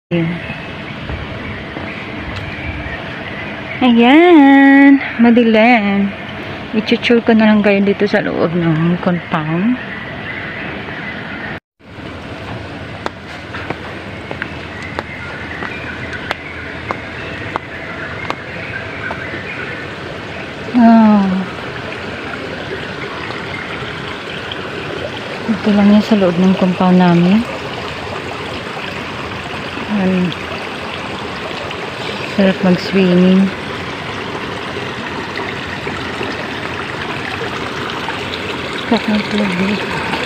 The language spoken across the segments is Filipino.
Ayan, madilim. I-chuchur ko na lang kayo dito sa loob ng compound. Ito lang yan sa loob ng compound namin. Sarap mag-swimming. Kakantulog.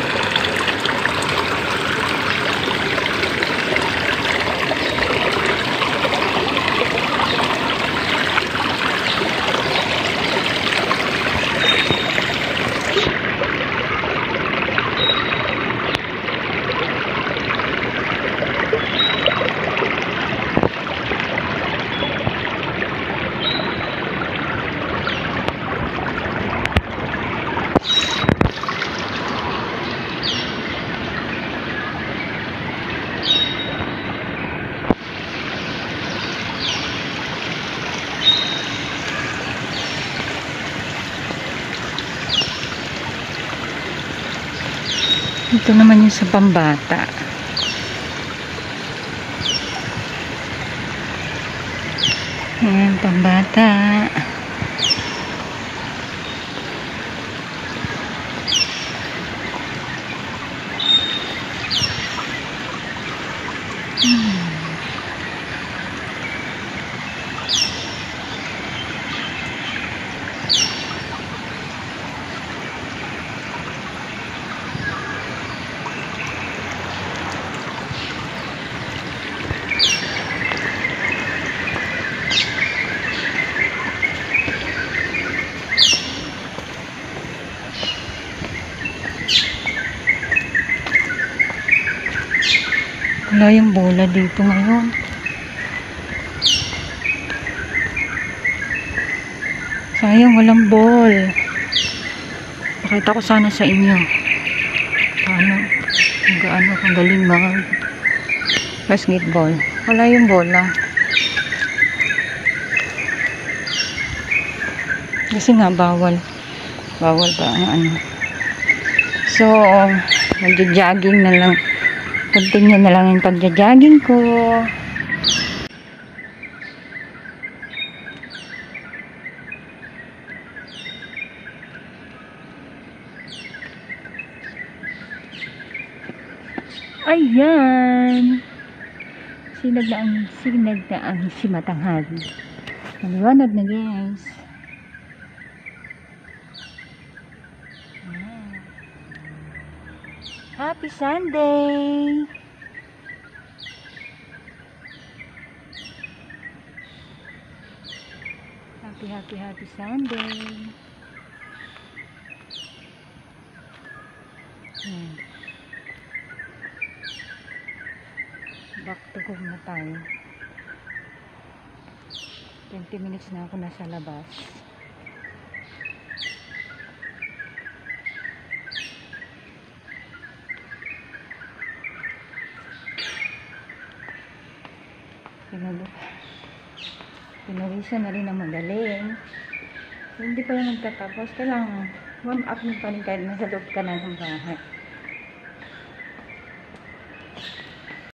Ito naman yung sa pambata. Ayan, pambata. Wala yung bola dito ngayon. Sayang, walang ball. Pakita ko sana sa inyo. Gaano kung galing mag basketball. Wala yung bola. Kasi nga bawal. Bawal pa ang ano. So, magja-jogging na lang. Continue na lang yung pagja-jogging ko. Ayan. Sinag na ang simatanghali. Maliwanag na, guys. Happy Sunday! Happy Sunday! Back to home na tayo. 20 minutes na ako nasa labas. Pinawisan na rin ang magaling. So, hindi pa yung magtatapos. Kailangan warm up mo pa rin kahit nasa loob ka na ng bahay.